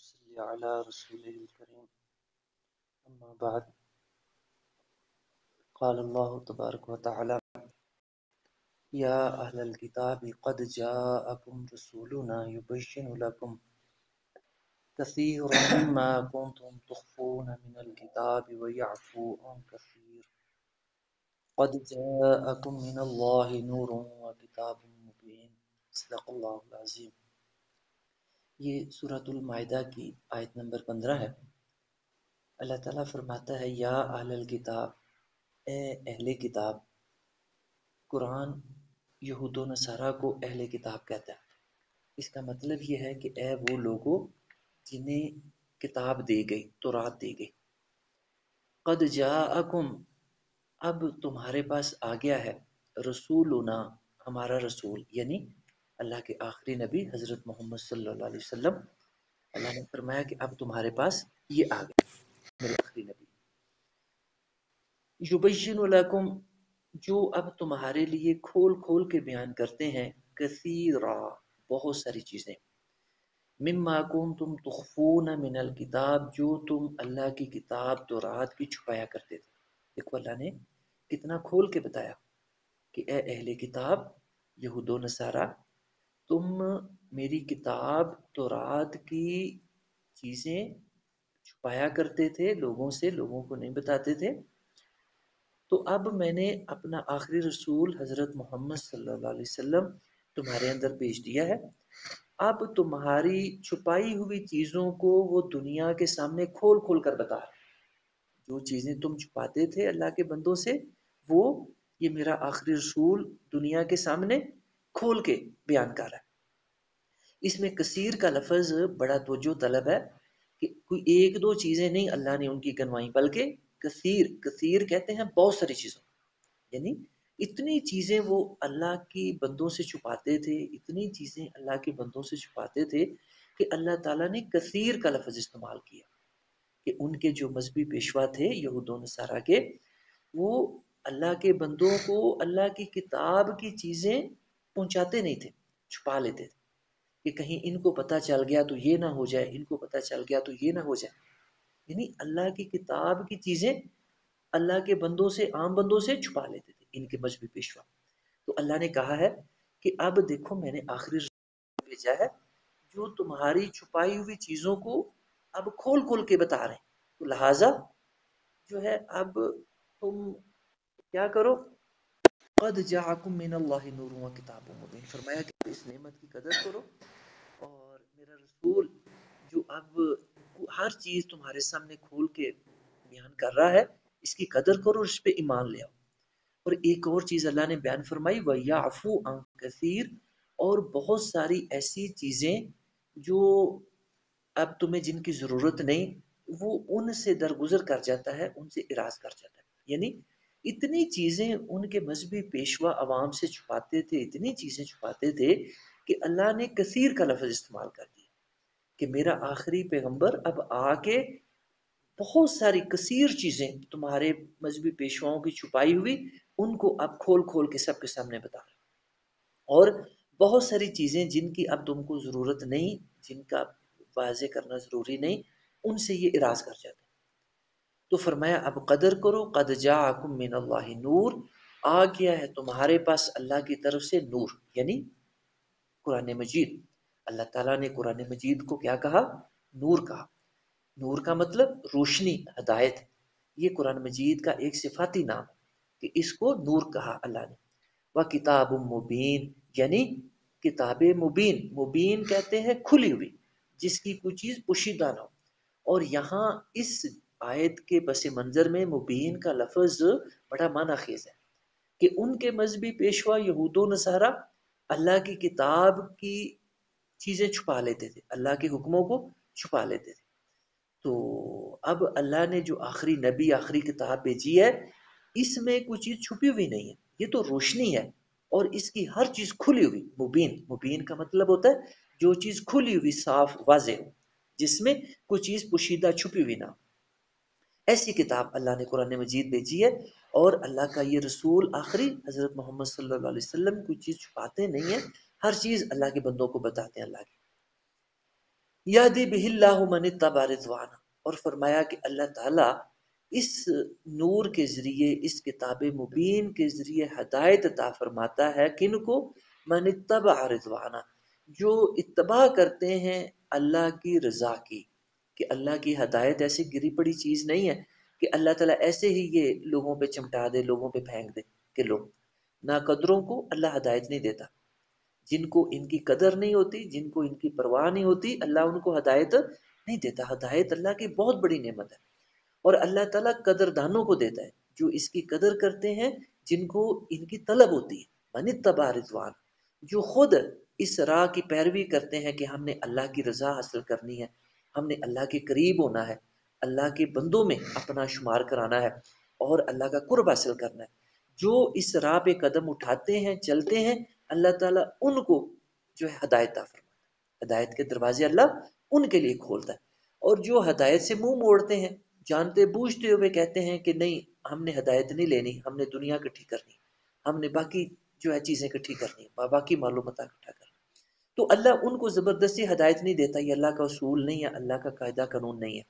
صل على رسوله الكريم أما بعد قال الله تبارك وتعالى يا أهل الكتاب قد جاءكم رسولنا يبين لكم كثيرا مما كنتم تخفون من الكتاب ويعفو عن كثير قد جاءكم من الله نور وكتاب مبين صدق الله العظيم. یہ سورۃ المائدہ کی آیت نمبر 15 ہے. اللہ تعالیٰ فرماتا ہے یا اہل الکتاب، اے اہل کتاب. قرآن یہود و نصارہ کو اہل کتاب کہتا ہے. اس کا مطلب یہ ہے کہ اے وہ لوگوں جنہیں کتاب دی گئی، تورات دی گئی. قد جاءکم، اب تمہارے پاس آ گیا ہے، رسولنا، ہمارا رسول، یعنی اللہ کے آخری نبی حضرت محمد صلی اللہ علیہ وسلم. اللہ نے فرمایا کہ اب تمہارے پاس یہ آ گیا میرے آخری نبی. یبین لکم، جو اب تمہارے لیے کھول کھول کے بیان کرتے ہیں، کثیرا، بہت ساری چیزیں، مما کنتم تخفون من الکتاب، جو تم اللہ کی کتاب تورات کی چھپایا کرتے تھے. دیکھو اللہ نے کتنا کھول کے بتایا کہ اے اہل کتاب یہود و نصارہ، تم میری کتاب تورات کی چیزیں چھپایا کرتے تھے لوگوں سے، لوگوں کو نہیں بتاتے تھے. تو اب میں نے اپنا آخری رسول حضرت محمد صلی اللہ علیہ وسلم تمہارے اندر بھیج دیا ہے. اب تمہاری چھپائی ہوئی چیزوں کو وہ دنیا کے سامنے کھول کھول کر بتا رہا ہے. جو چیزیں تم چھپاتے تھے اللہ کے بندوں سے، وہ یہ میرا آخری رسول دنیا کے سامنے کھول کے بیان کر رہا ہے. اس میں کثیر کا لفظ بڑا توجہ طلب ہے کہ کوئی ایک دو چیزیں نہیں اللہ نے ان کی گنوائیں، بلکہ کثیر. کثیر کہتے ہیں بہت ساری چیزوں، یعنی اتنی چیزیں وہ اللہ کی بندوں سے چھپاتے تھے، اتنی چیزیں اللہ کے بندوں سے چھپاتے تھے کہ اللہ تعالیٰ نے کثیر کا لفظ استعمال کیا کہ ان کے جو مذہبی پیشوا تھے یہود و نصارہ کے، وہ اللہ کے بندوں کو اللہ کی کتاب کی چیزیں پہنچاتے نہیں تھے، چھپا لیتے تھے کہ کہیں ان کو پتہ چل گیا تو یہ نہ ہو جائے، ان کو پتہ چل گیا تو یہ نہ ہو جائے. یعنی اللہ کی کتاب کی چیزیں اللہ کے بندوں سے، عام بندوں سے چھپا لیتے تھے ان کے مذہبی پیشوا. تو اللہ نے کہا ہے کہ اب دیکھو میں نے آخری رسول بھیجا ہے جو تمہاری چھپائی ہوئی چیزوں کو اب کھول کھول کے بتا رہے ہیں. تو لہٰذا جو ہے اب تم کیا کرو، قد جاءکم من اللہ نور و کتاب مبین. فرمایا کہ اس نعمت کی قدر کرو، اور میرا رسول جو اب ہر چیز تمہارے سامنے کھول کے بیان کر رہا ہے، اس کی قدر کرو، اس پہ ایمان لے آؤ. اور ایک اور چیز اللہ نے بیان فرمائی، وَيَعْفُو عَنْ كَثِيرٍ، اور بہت ساری ایسی چیزیں جو اب تمہیں جن کی ضرورت نہیں، وہ ان سے درگزر کر جاتا ہے، ان سے اراض کر جاتا ہے. یعنی اتنی چیزیں ان کے مذہبی پیشوا عوام سے چھپاتے تھے، اتنی چیزیں چھپاتے تھے کہ اللہ نے کثیر کا لفظ استعمال کر دیا کہ میرا آخری پیغمبر اب آ کے بہت ساری کثیر چیزیں تمہارے مذہبی پیشواؤں کی چھپائی ہوئی ان کو اب کھول کھول کے سب کے سامنے بتا رہا. اور بہت ساری چیزیں جن کی اب تم کو ضرورت نہیں، جن کا واضح کرنا ضروری نہیں، ان سے یہ اراض کر جاتے. تو فرمایا اب قدر کرو، قد جاءکم من اللہ نور، آ گیا ہے تمہارے پاس اللہ کی طرف سے نور، یعنی قرآن مجید. اللہ تعالیٰ نے قرآن مجید کو کیا کہا؟ نور کہا. نور کا مطلب روشنی، ہدایت. یہ قرآن مجید کا ایک صفاتی نام کہ اس کو نور کہا اللہ نے. وَکتاب مبین، یعنی کتاب مبین. مبین کہتے ہیں کھلی ہوئی، جس کی کوئی چیز پوشیدہ نہ ہو. اور یہاں اس آیت کے پس منظر میں مبین کا لفظ بڑا معنی خیز ہے کہ ان کے مذہبی پیشوا یہود و نصارہ اللہ کی کتاب کی چیزیں چھپا لیتے تھے، اللہ کے حکموں کو چھپا لیتے تھے. تو اب اللہ نے جو آخری نبی، آخری کتاب بھیجی ہے، اس میں کوئی چیز چھپی ہوئی نہیں ہے، یہ تو روشنی ہے، اور اس کی ہر چیز کھلی ہوئی. مبین، مبین کا مطلب ہوتا ہے جو چیز کھلی ہوئی، صاف، واضح ہو، جس میں کوئی چیز پوشیدہ چھپی ہوئی نہ. ایسی کتاب اللہ نے قرآن مجید بھیجی ہے، اور اللہ کا یہ رسول آخری حضرت محمد صلی اللہ علیہ وسلم کوئی چیز چھپاتے نہیں ہیں، ہر چیز اللہ کے بندوں کو بتاتے ہیں اللہ کی. یہدی بہ اللہ من اتبع رضوانہ، اور فرمایا کہ اللہ تعالیٰ اس نور کے ذریعے، اس کتاب مبین کے ذریعے ہدایت عطا فرماتا ہے کن کو؟ من اتبع رضوانہ، جو اتباع کرتے ہیں اللہ کی رضا کی. کہ اللہ کی ہدایت ایسی گری پڑی چیز نہیں ہے کہ اللہ تعالیٰ ایسے ہی یہ لوگوں پہ چمٹا دے، لوگوں پہ پھینک دے کہ لو. نا قدروں کو اللہ ہدایت نہیں دیتا، جن کو ان کی قدر نہیں ہوتی، جن کو ان کی پرواہ نہیں ہوتی، اللہ ان کو ہدایت نہیں دیتا. ہدایت اللہ کی بہت بڑی نعمت ہے، اور اللہ تعالیٰ قدردانوں کو دیتا ہے جو اس کی قدر کرتے ہیں، جن کو ان کی طلب ہوتی ہے. من اتبع رضوان، جو خود اس راہ کی پیروی کرتے ہیں کہ ہم نے اللہ کی رضا حاصل کرنی ہے، ہم نے اللہ کے قریب ہونا ہے، اللہ کے بندوں میں اپنا شمار کرانا ہے، اور اللہ کا قرب حاصل کرنا ہے. جو اس راہ پہ قدم اٹھاتے ہیں، چلتے ہیں، اللہ تعالیٰ ان کو جو ہے ہدایت عطا فرماتا ہے. ہدایت کے دروازے اللہ ان کے لیے کھولتا ہے. اور جو ہدایت سے منہ موڑتے ہیں، جانتے بوجھتے ہوئے کہتے ہیں کہ نہیں ہم نے ہدایت نہیں لینی، ہم نے دنیا اکٹھی کرنی، ہم نے باقی جو ہے چیزیں اکٹھی کرنی، باقی معلومات اکٹھا کرنا، تو اللہ ان کو زبردستی ہدایت نہیں دیتا. یہ اللہ کا اصول نہیں ہے، اللہ کا قاعدہ قانون نہیں ہے.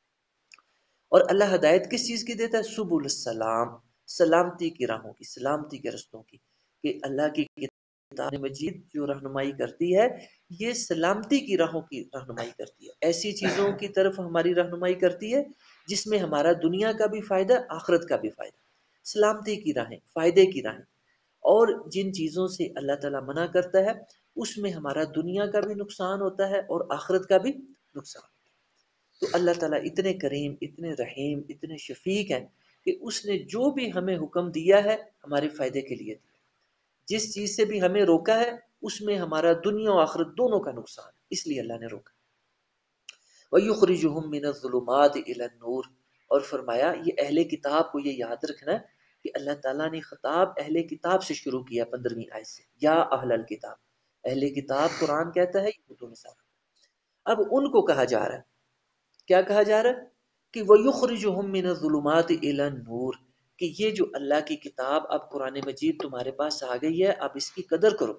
اور اللہ ہدایت کس چیز کی دیتا ہے؟ سبل السلام، سلامتی کی راہوں کی، سلامتی کے رستوں کی. کہ اللہ کی کتاب مجید جو رہنمائی کرتی ہے، یہ سلامتی کی راہوں کی رہنمائی کرتی ہے. ایسی چیزوں کی طرف ہماری رہنمائی کرتی ہے جس میں ہمارا دنیا کا بھی فائدہ، آخرت کا بھی فائدہ. سلامتی کی راہیں، فائدے کی راہیں. اور جن چیزوں سے اللہ تعالیٰ منع کرتا ہے اس میں ہمارا دنیا کا بھی نقصان ہوتا ہے اور آخرت کا بھی نقصان. تو اللہ تعالیٰ اتنے کریم، اتنے رحیم، اتنے شفیق ہیں کہ اس نے جو بھی ہمیں حکم دیا ہے ہمارے فائدے کے لیے دیا. جس چیز سے بھی ہمیں روکا ہے اس میں ہمارا دنیا و آخرت دونوں کا نقصان ہے، اس لیے اللہ نے روکا. وَيُخْرِجُهُم مِّنَ الظُّلُمَاتِ إِلَى النُّورِ، اور فرمایا یہ اہل کتاب کو یہ یاد رکھنا ہے کہ اللہ تعالیٰ نے خطاب اہل کتاب سے شروع کیا 15ویں آیت سے، یا اہل الکتاب. اہل کتاب قرآن کہتا ہے یہود و نصارہ. اب ان کو کہا جا رہا ہے، کیا کہا جا رہا ہے؟ کہ وَيُخْرِجُهُم مِّنَ الظُّلُمَاتِ إِلَى النُّورِ، کہ یہ جو اللہ کی کتاب اب قرآن مجید تمہارے پاس آ گئی ہے، اب اس کی قدر کرو.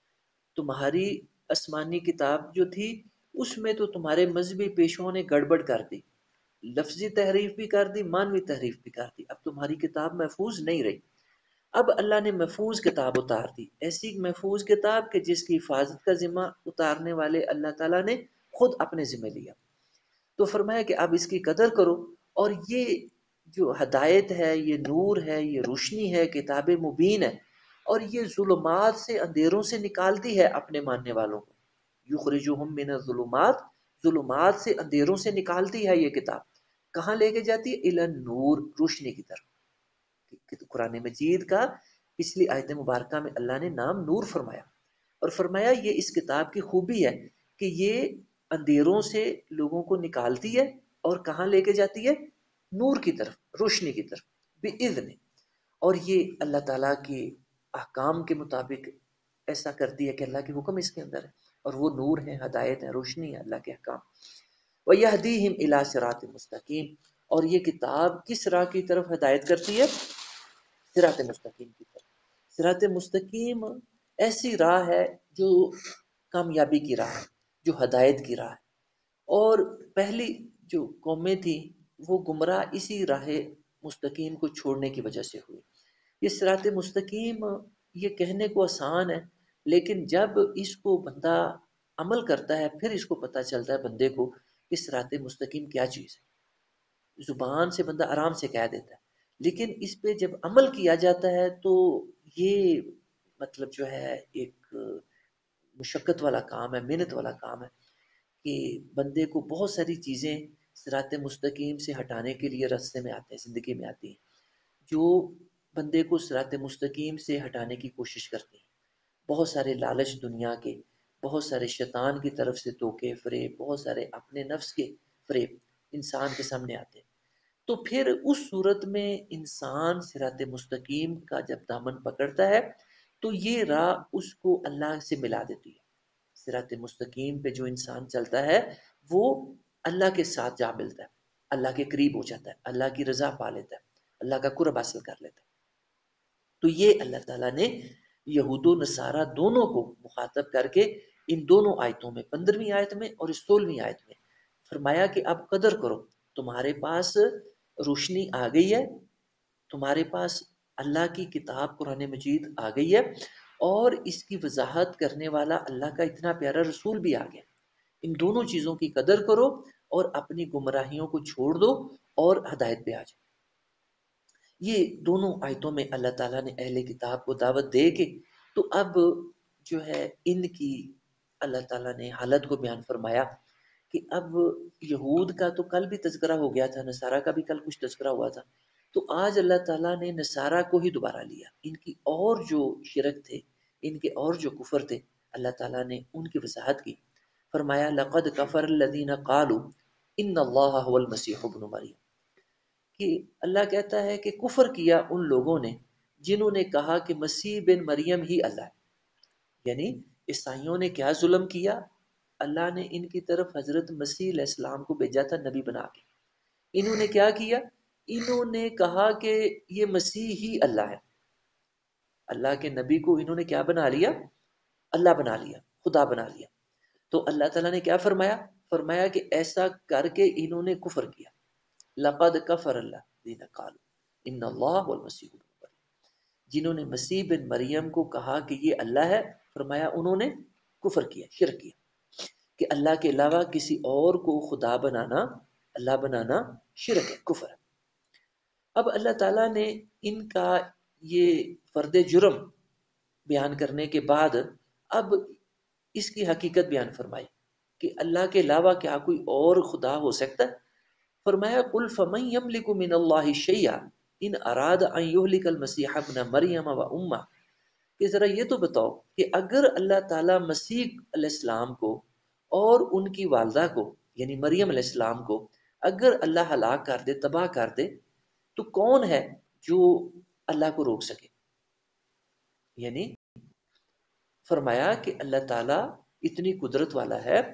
تمہاری آسمانی کتاب جو تھی اس میں تو تمہارے مذہبی پیشوں نے گڑبڑ کر دی، لفظی تحریف بھی کر دی، مانوی تحریف بھی کر دی. اب تمہاری کتاب محفوظ نہیں رہی. اب اللہ نے محفوظ کتاب اتار دی، ایسی محفوظ کتاب کہ جس کی حفاظت کا ذمہ اتارنے والے اللہ تعالیٰ نے خود اپنے ذمہ لیا. تو فرمایا کہ اب اس کی قدر کرو. اور یہ جو ہدایت ہے، یہ نور ہے، یہ روشنی ہے، کتاب مبین ہے، اور یہ ظلمات سے، اندھیروں سے نکالتی ہے اپنے ماننے والوں کو. یخرجہم من الظلمات، ظلمات سے، اندھیروں سے نکالتی ہے یہ کتاب. کہاں لے کے جاتی ہے؟ الی النور، روشنی کی طرف. قرآن مجید کا پچھلی آیت مبارکہ میں اللہ نے نام نور فرمایا، اور فرمایا یہ اس کتاب کی خوبی ہے کہ یہ اندھیروں سے لوگوں کو نکالتی ہے اور کہاں لے کے جاتی ہے؟ نور کی طرف، روشنی کی طرف، بِإِذْنِ. اور یہ اللہ تعالیٰ کے احکام کے مطابق ایسا کرتی ہے کہ اللہ کے حکم اس کے اندر ہے، اور وہ نور ہے، ہدایت ہے، روشنی ہے اللہ کے احکام. وَيَهْدِيهِمْ إِلَىٰ صِرَاطٍ مُسْتَقِيمٍ، اور یہ کتاب کس راہ کی طرف ہدایت کرتی ہے؟ صراط مستقیم کی طرف. صراط مستقیم ایسی راہ ہے جو کامیابی کی راہ ہے، جو ہدایت کی راہ ہے. اور پہلی جو قومیں تھیں وہ گمراہ اسی راہ مستقیم کو چھوڑنے کی وجہ سے ہوئی. یہ صراط مستقیم یہ کہنے کو آسان ہے، لیکن جب اس کو بندہ عمل کرتا ہے پھر اس کو پتہ چلتا ہے بندے کو کہ صراط مستقیم کیا چیز ہے. زبان سے بندہ آرام سے کہہ دیتا ہے، لیکن اس پہ جب عمل کیا جاتا ہے تو یہ مطلب جو ہے ایک مشقت والا کام ہے، محنت والا کام ہے کہ بندے کو بہت ساری چیزیں صراط مستقیم سے ہٹانے کے لیے راستے میں آتے ہیں، زندگی میں آتی ہیں، جو بندے کو صراط مستقیم سے ہٹانے کی کوشش کرتی ہیں. بہت سارے لالچ دنیا کے، بہت سارے شیطان کی طرف سے دھوکے فریب، بہت سارے اپنے نفس کے فریب انسان کے سامنے آتے ہیں. تو پھر اس صورت میں انسان صراط مستقیم کا جب دامن پکڑتا ہے تو یہ راہ اس کو اللہ سے ملا دیتی ہے. صراط مستقیم پہ جو انسان چلتا ہے وہ اللہ کے ساتھ جا ملتا ہے، اللہ کے قریب ہو جاتا ہے، اللہ کی رضا پا لیتا ہے، اللہ کا قرب حاصل کر لیتا ہے. تو یہ اللہ تعالیٰ نے یہود و نصارہ دونوں کو مخاطب کر کے ان دونوں آیتوں میں، 15ویں آیت میں اور اس 16ویں آیت میں فرمایا کہ اب قدر کرو، تمہارے پاس روشنی آ گئی ہے، تمہارے پاس اللہ کی کتاب قرآن مجید آ گئی ہے، اور اس کی وضاحت کرنے والا اللہ کا اتنا پیارا رسول بھی آ گیا، ان دونوں چیزوں کی قدر کرو اور اپنی گمراہیوں کو چھوڑ دو اور ہدایت پہ آ جاؤ۔ یہ دونوں آیتوں میں اللہ تعالیٰ نے اہل کتاب کو دعوت دے کے تو اب جو ہے ان کی اللہ تعالیٰ نے حالت کو بیان فرمایا کہ اب یہود کا تو کل بھی تذکرہ ہو گیا تھا، نصارہ کا بھی کل کچھ تذکرہ ہوا تھا، تو آج اللہ تعالیٰ نے نصارہ کو ہی دوبارہ لیا، ان کی اور جو شرک تھے، ان کے اور جو کفر تھے، اللہ تعالیٰ نے ان کی وضاحت کی، فرمایا لقد کفر الذین قالوا ان اللہ هو المسیح ابن مریم، کہ اللہ کہتا ہے کہ کفر کیا ان لوگوں نے جنہوں نے کہا کہ مسیح بن مریم ہی اللہ ہے، یعنی عیسائیوں نے کیا ظلم کیا، اللہ نے ان کی طرف حضرت مسیح علیہ السلام کو بھیجا تھا نبی بنا کے، انہوں نے کیا کیا، انہوں نے کہا کہ یہ مسیح ہی اللہ ہے، اللہ کے نبی کو انہوں نے کیا بنا لیا، اللہ بنا لیا، خدا بنا لیا، تو اللہ تعالیٰ نے کیا فرمایا، فرمایا کہ ایسا کر کے انہوں نے کفر کیا، لقد کفر الذین قالوا ان اللہ والمسیح ابن مریم، جنہوں نے مسیح بن مریم کو کہا کہ یہ اللہ ہے، فرمایا انہوں نے کفر کیا، شرک کیا، کہ اللہ کے علاوہ کسی اور کو خدا بنانا، اللہ بنانا شرک ہے، کفر ہے۔ اب اللہ تعالیٰ نے ان کا یہ فرد جرم بیان کرنے کے بعد اب اس کی حقیقت بیان فرمائی کہ اللہ کے علاوہ کیا کوئی اور خدا ہو سکتا ہے؟ فرمایا قل فمن یملک من اللہ شیئا ان اراد ان یہلک المسیح ابن مریم و امہ، کہ ذرا یہ تو بتاؤ کہ اگر اللہ تعالیٰ مسیح علیہ السلام کو اور ان کی والدہ کو یعنی مریم علیہ السلام کو اگر اللہ ہلاک کر دے، تباہ کر دے، تو کون ہے جو اللہ کو روک سکے؟ یعنی فرمایا کہ اللہ تعالیٰ اتنی قدرت والا ہے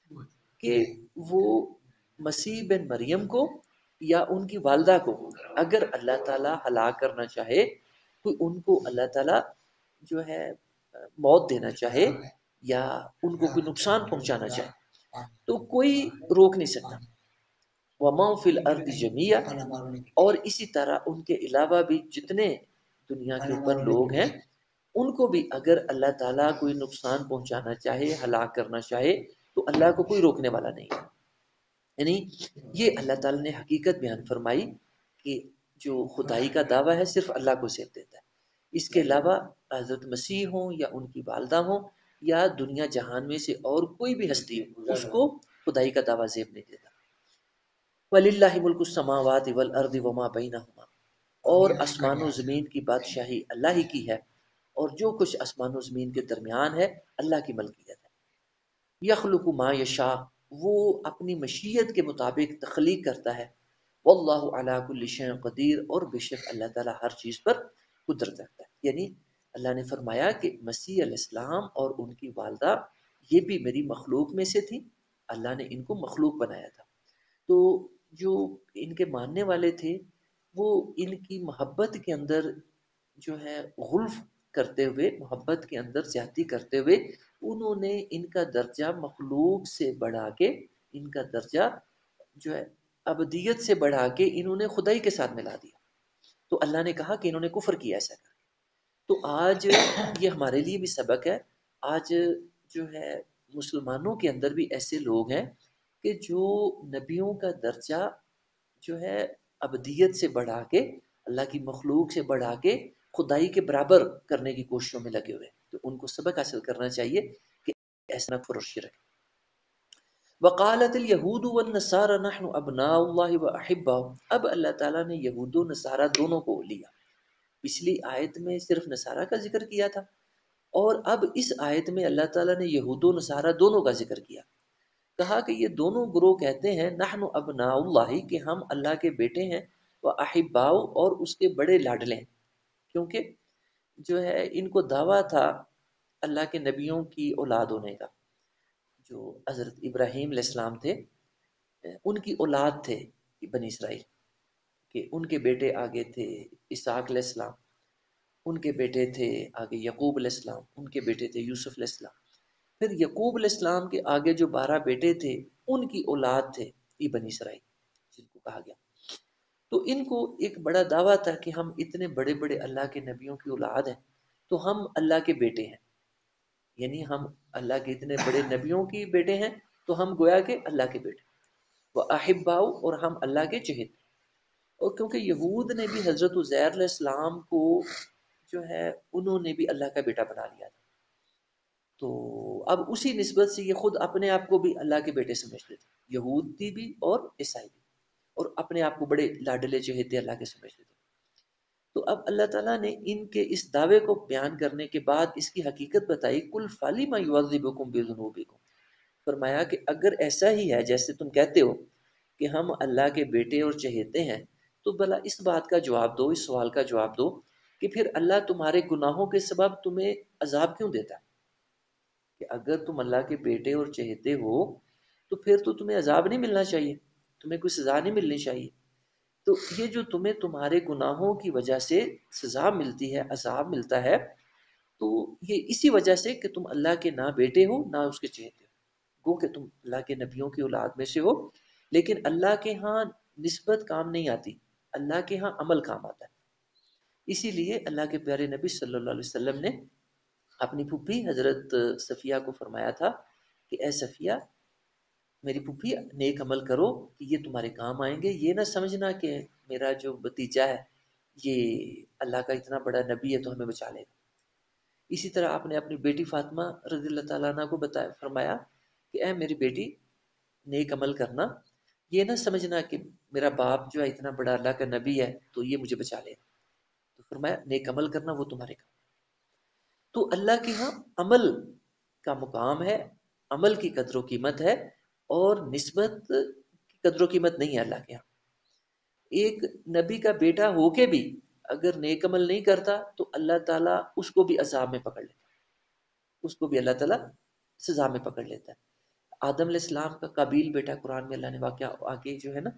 کہ وہ مسیح بن مریم کو یا ان کی والدہ کو اگر اللہ تعالیٰ ہلاک کرنا چاہے، کوئی ان کو اللہ تعالیٰ جو ہے موت دینا چاہے یا ان کو کوئی نقصان پہنچانا چاہے تو کوئی روک نہیں سکتا، وَمَن فِي الْأَرْضِ جَمِيعًا، اور اسی طرح ان کے علاوہ بھی جتنے دنیا کے اوپر لوگ ہیں ان کو بھی اگر اللہ تعالیٰ کوئی نقصان پہنچانا چاہے، ہلاک کرنا چاہے، تو اللہ کو کوئی روکنے والا نہیں ہے۔ یعنی یہ اللہ تعالیٰ نے حقیقت بیان فرمائی کہ جو خدائی کا دعویٰ ہے صرف اللہ کو صرف دیتا ہے، اس کے علاوہ حضرت مسیح ہوں یا ان کی والدہ ہوں یا دنیا جہان میں سے اور کوئی بھی ہستی ہو، اس کو خدائی کا دعویٰ زیب نہیں دیتا۔ وَلِلَّهِ مُلْكُ السَّمَاوَاتِ وَالْأَرْضِ وَمَا بَيْنَهُمَا، اور آسمان و زمین کی بادشاہی اللہ ہی کی ہے اور جو کچھ آسمان و زمین کے درمیان ہے اللہ کی ملکیت ہے۔ یخلق ما یشاء، وہ اپنی مشیت کے مطابق تخلیق کرتا ہے، واللہ علی کل شیء قدیر، اور بے شک اللہ تعالیٰ ہر چیز پر قدرت رکھتا ہے۔ یعنی اللہ نے فرمایا کہ مسیح علیہ السلام اور ان کی والدہ یہ بھی میری مخلوق میں سے تھی، اللہ نے ان کو مخلوق بنایا تھا۔ تو جو ان کے ماننے والے تھے وہ ان کی محبت کے اندر جو ہے غلف کرتے ہوئے، محبت کے اندر زیادتی کرتے ہوئے انہوں نے ان کا درجہ مخلوق سے بڑھا کے، ان کا درجہ جو ہے ابدیت سے بڑھا کے انہوں نے خدائی کے ساتھ ملا دیا، تو اللہ نے کہا کہ انہوں نے کفر کیا ایسا کر۔ تو آج یہ ہمارے لیے بھی سبق ہے، آج جو ہے مسلمانوں کے اندر بھی ایسے لوگ ہیں کہ جو نبیوں کا درجہ جو ہے ابدیت سے بڑھا کے، اللہ کی مخلوق سے بڑھا کے خدائی کے برابر کرنے کی کوششوں میں لگے ہوئے، تو ان کو سبق حاصل کرنا چاہیے کہ ایسا نہ کفر اور شرک۔ وقالت الیہود والنصارى نحن ابناء اللہ واحباؤہ، اب اللہ تعالیٰ نے یہود و نصارہ دونوں کو لیا، پچھلی آیت میں صرف نصارہ کا ذکر کیا تھا اور اب اس آیت میں اللہ تعالیٰ نے یہود و نصارہ دونوں کا ذکر کیا، کہا کہ یہ دونوں گروہ کہتے ہیں نحن ابناء اللہ، کہ ہم اللہ کے بیٹے ہیں، واحباؤ، اور اس کے بڑے لاڈلے ہیں، کیونکہ جو ہے ان کو دعویٰ تھا اللہ کے نبیوں کی اولاد ہونے کا، جو حضرت ابراہیم علیہ السلام تھے ان کی اولاد تھے بنی اسرائیل، کہ ان کے بیٹے آگے تھے اسحاق علیہ السلام، ان کے بیٹے تھے آگے یعقوب علیہ السلام، ان کے بیٹے تھے یوسف علیہ السلام، پھر یعقوب علیہ السلام کے آگے جو 12 بیٹے تھے ان کی اولاد تھے یہ بنی اسرائیل جن کو کہا گیا. تو ان کو ایک بڑا دعویٰ تھا کہ ہم اتنے بڑے بڑے اللہ کے نبیوں کی اولاد ہیں تو ہم اللہ کے بیٹے ہیں، یعنی ہم اللہ کے اتنے بڑے نبیوں کی بیٹے ہیں تو ہم گویا کہ اللہ کے بیٹے وہ احباؤ اور ہم اللہ کے چہیتے. اور کیونکہ یہود نے بھی حضرت عزیر علیہ السلام کو جو ہے انہوں نے بھی اللہ کا بیٹا بنا لیا تھا، تو اب اسی نسبت سے یہ خود اپنے آپ کو بھی اللہ کے بیٹے سمجھتے تھے، یہودی بھی اور عیسائی بھی، اور اپنے آپ کو بڑے لاڈلے چہیتے اللہ کے سمجھتے تھے. تو اب اللہ تعالیٰ نے ان کے اس دعوے کو بیان کرنے کے بعد اس کی حقیقت بتائی. کل فالما یعذبکم بذنوبکم، فرمایا کہ اگر ایسا ہی ہے جیسے تم کہتے ہو کہ ہم اللہ کے بیٹے اور چہیتے ہیں، تو بھلا اس بات کا جواب دو، اس سوال کا جواب دو کہ پھر اللہ تمہارے گناہوں کے سبب تمہیں عذاب کیوں دیتا ہے؟ کہ اگر تم اللہ کے بیٹے اور چہیتے ہو تو پھر تو تمہیں عذاب نہیں ملنا چاہیے، تمہیں کوئی سزا نہیں ملنی چاہیے. تو یہ جو تمہیں تمہارے گناہوں کی وجہ سے سزا ملتی ہے، عذاب ملتا ہے، تو یہ اسی وجہ سے کہ تم اللہ کے نہ بیٹے ہو نہ اس کے چہیتے ہو، گو کہ تم اللہ کے نبیوں کی اولاد میں سے ہو، لیکن اللہ کے ہاں نسبت کام نہیں آتی، اللہ کے ہاں عمل کام آتا ہے. اسی لیے اللہ کے پیارے نبی صلی اللہ علیہ وسلم نے اپنی پھوپھی حضرت صفیہ کو فرمایا تھا کہ اے صفیہ میری پھوپھی نیک عمل کرو کہ یہ تمہارے کام آئیں گے، یہ نہ سمجھنا کہ میرا جو بتیجا ہے یہ اللہ کا اتنا بڑا نبی ہے تو ہمیں بچا لے گا. اسی طرح آپ نے اپنی بیٹی فاطمہ رضی اللہ تعالیٰ عنہ کو بتایا، فرمایا کہ اے میری بیٹی نیک عمل کرنا، یہ نہ سمجھنا کہ میرا باپ جو ہے اتنا بڑا اللہ کا نبی ہے تو یہ مجھے بچا لے گا. تو فرمایا نیک عمل کرنا وہ تمہارے کام. تو اللہ کے ہاں عمل کا مقام ہے، عمل کی قدر و قیمت ہے، اور نسبت کی قدر و قیمت نہیں ہے اللہ کے ہاں. ایک نبی کا بیٹا ہو کے بھی اگر نیک عمل نہیں کرتا تو اللہ تعالیٰ اس کو بھی عذاب میں پکڑ لیتا، اس کو بھی اللہ تعالیٰ سزا میں پکڑ لیتا ہے. آدم علیہ السلام کا قابیل بیٹا قرآن میں اللہ نے واقعہ آگے جو ہے نا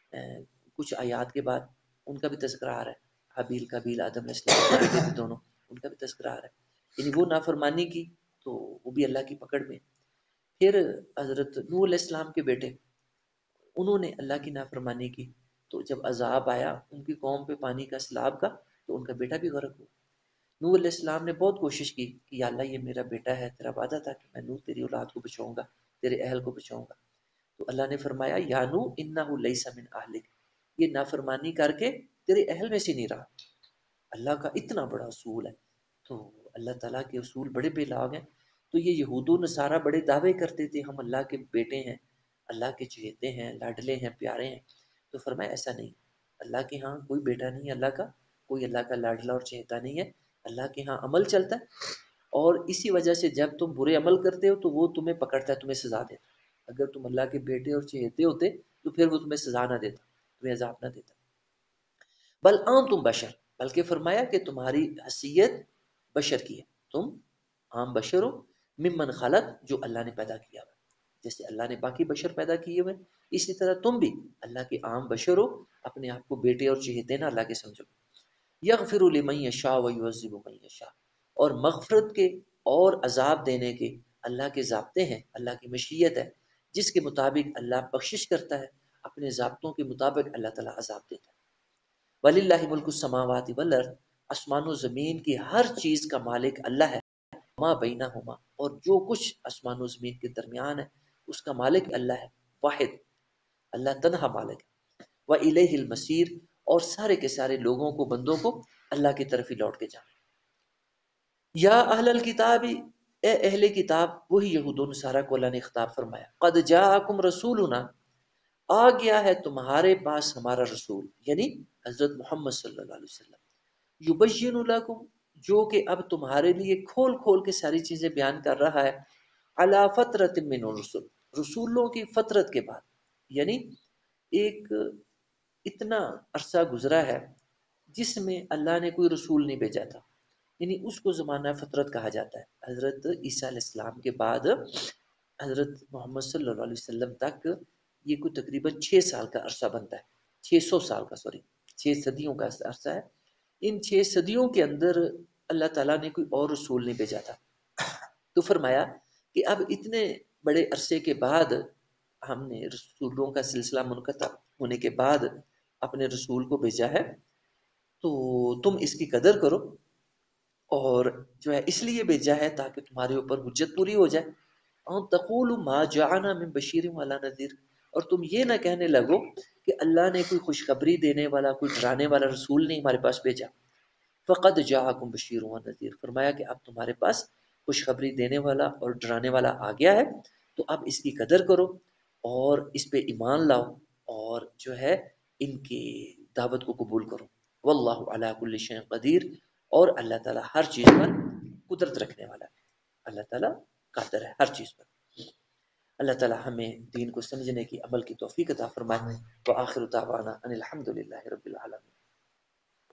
کچھ آیات کے بعد ان کا بھی تذکرہ آ رہا ہے، حابیل قابیل آدم علیہ السلام کے بیٹے تھے دونوں، ان کا بھی تذکرہ آ رہا ہے، یعنی وہ نافرمانی کی تو وہ بھی اللہ کی پکڑ میں. پھر حضرت نوح علیہ السلام کے بیٹے انہوں نے اللہ کی نافرمانی کی تو جب عذاب آیا ان کی قوم پہ پانی کا سیلاب کا تو ان کا بیٹا بھی غرق ہوا. نوح علیہ السلام نے بہت کوشش کی کہ یا اللہ یہ میرا بیٹا ہے، تیرا وعدہ تھا کہ میں نوح تیری اولاد کو بچاؤں گا، تیرے اہل کو بچاؤں گا. تو اللہ نے فرمایا یا نوح انہ لیس من اہلک، یہ نافرمانی کر کے تیرے اہل میں سے نہیں رہا. اللہ کا اتنا بڑا اصول ہے. تو اللہ تعالیٰ کے اصول بڑے بے لاگ ہیں. تو یہ یہود و نصارہ بڑے دعوے کرتے تھے ہم اللہ کے بیٹے ہیں، اللہ کے چہیتے ہیں، لاڈلے ہیں، پیارے ہیں. تو فرمایا ایسا نہیں، اللہ کے ہاں کوئی بیٹا نہیں ہے اللہ کا، کوئی اللہ کا لاڈلا اور چہیتا نہیں ہے. اللہ کے ہاں عمل چلتا ہے، اور اسی وجہ سے جب تم برے عمل کرتے ہو تو وہ تمہیں پکڑتا ہے، تمہیں سزا دیتا. اگر تم اللہ کے بیٹے اور چہیتے ہوتے تو پھر وہ تمہیں سزا نہ دیتا، تمہیں عذاب نہ دیتا. بل تم بشر، بلکہ فرمایا کہ تمہاری حیثیت بشر کی ہے، تم عام بشر ہو، ممن خلق جو اللہ نے پیدا کیا ہوا. جیسے اللہ نے باقی بشر پیدا کیے ہوئے اسی طرح تم بھی اللہ کے عام بشر ہو، اپنے آپ کو بیٹے اور چہیتے نا اللہ کے سمجھو. یغفر لمن یشاء ویعذب من یشاء، اور مغفرت کے اور عذاب دینے کے اللہ کے ضابطے ہیں، اللہ کی مشیت ہے، جس کے مطابق اللہ بخشش کرتا ہے، اپنے ضابطوں کے مطابق اللہ تعالیٰ عذاب دیتا ہے. وَلِلَّهِ مُلْكُ السَّمَاوَاتِ وَالْأَرْضِ، آسمان و زمین کی ہر چیز کا مالک اللہ ہے. ما بینہما، اور جو کچھ آسمان و زمین کے درمیان ہے اس کا مالک اللہ ہے، واحد اللہ تنہا مالک ہے. وَإِلَيْهِ الْمَصِيرُ، اور سارے کے سارے لوگوں کو، بندوں کو اللہ کی طرف ہی لوٹ کے جانا. یا اہل الکتاب، اے اہل کتاب، وہی یہود و نصارہ کو اللہ نے خطاب فرمایا. قد جاءکم رسولنا، آ گیا ہے تمہارے پاس ہمارا رسول، یعنی حضرت محمد صلی اللہ علیہ وسلم. یبین لکم، جو کہ اب تمہارے لیے کھول کھول کے ساری چیزیں بیان کر رہا ہے. علی فترۃ من الرسل، رسولوں کی فترت کے بعد، یعنی ایک اتنا عرصہ گزرا ہے جس میں اللہ نے کوئی رسول نہیں بھیجا تھا، یعنی اس کو زمانہ فترت کہا جاتا ہے. حضرت عیسیٰ علیہ السلام کے بعد حضرت محمد صلی اللہ علیہ وسلم تک یہ کوئی تقریباً 6 سال کا عرصہ بنتا ہے، 600 سال کا، 6 صدیوں کا عرصہ ہے. ان 6 صدیوں کے اندر اللہ تعالیٰ نے کوئی اور رسول نہیں بھیجا تھا. تو فرمایا کہ اب اتنے بڑے عرصے کے بعد ہم نے رسولوں کا سلسلہ منقطع ہونے کے بعد اپنے رسول کو بھیجا ہے، تو تم اس کی قدر کرو، اور جو ہے اس لیے بھیجا ہے تاکہ تمہارے اوپر حجت پوری ہو جائے۔ اور تقول ما جاءنا من بشیر ولا نذیر، اور تم یہ نہ کہنے لگو کہ اللہ نے کوئی خوشخبری دینے والا، کوئی ڈرانے والا رسول نہیں ہمارے پاس بھیجا۔ فقد جاءکم بشیر و نذیر، فرمایا کہ اب تمہارے پاس خوشخبری دینے والا اور ڈرانے والا آ گیا ہے، تو اب اس کی قدر کرو اور اس پہ ایمان لاؤ، اور جو ہے ان کی دعوت کو قبول کرو۔ واللہ علی کل شیء قدیر، اور اللہ تعالیٰ ہر چیز پر قدرت رکھنے والا ہے، اللہ تعالیٰ قادر ہے ہر چیز پر۔ اللہ تعالیٰ ہمیں دین کو سمجھنے کی، عمل کی توفیق عطا فرمائے۔ وآخر دعوانا ان الحمد للہ رب العالمین۔